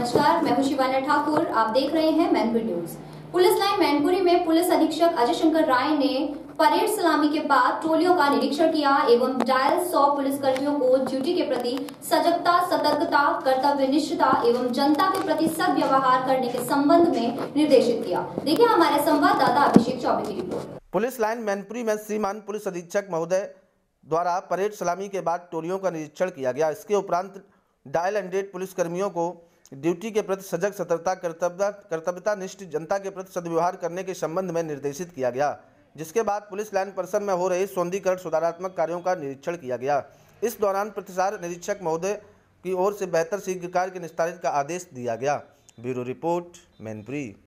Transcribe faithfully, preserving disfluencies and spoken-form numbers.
नमस्कार, मैं हूं शिवाना ठाकुर। आप देख रहे हैं Mainpuri news. Police line Mainpuri में पुलिस अधीक्षक अजय शंकर राय ने परेड सलामी के बाद टोलियों का निरीक्षण किया एवं डायल सौ पुलिसकर्मियों को ड्यूटी के प्रति सजगता, सतर्कता, कर्तव्यनिष्ठता एवं जनता के प्रति सद्व्यवहार करने के संबंध में निर्देशित किया। देखिए हमारे संवाददाता अभिषेक चौबे की रिपोर्ट। पुलिस लाइन मैनपुरी में श्रीमान पुलिस अधीक्षक महोदय द्वारा परेड सलामी के बाद टोलियों का निरीक्षण किया गया। इसके उपरांत डायल हंड्रेड पुलिसकर्मियों को ड्यूटी के प्रति सजग, सतर्कता, कर्तव्य कर्तव्यता निष्ठ जनता के प्रति सद्व्यवहार करने के संबंध में निर्देशित किया गया, जिसके बाद पुलिस लाइन परिसर में हो रहे सौंदर्यीकरण सुधारात्मक कार्यों का निरीक्षण किया गया। इस दौरान प्रतिसार निरीक्षक महोदय की ओर से बेहतर शीघ्र कार्य के निस्तारित का आदेश दिया गया। Bureau report Mainpuri.